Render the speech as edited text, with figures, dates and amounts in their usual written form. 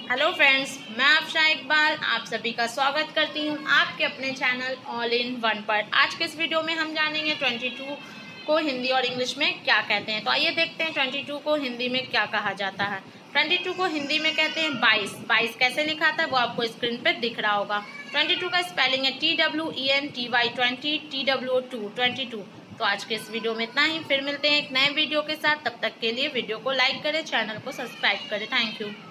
Hello friends, मैं आपशा इकबाल आप सभी का स्वागत करती हूं आपके अपने चैनल ऑल इन वन पर। आज के इस वीडियो में हम जानेंगे 22 को हिंदी और इंग्लिश में क्या कहते हैं। तो आइए देखते हैं 22 को हिंदी में क्या कहा जाता है। 22 को हिंदी में कहते हैं 22। 22 कैसे लिखा था वो आपको स्क्रीन पर दिख रहा होगा। 22 का स्पेलिंग है TWENTY 20 TWO 22। तो आज के इस वीडियो में इतना ही। फिर मिलते हैं एक नए वीडियो के साथ। तब तक के लिए वीडियो को लाइक करें, चैनल को सब्सक्राइब करें। Thank you.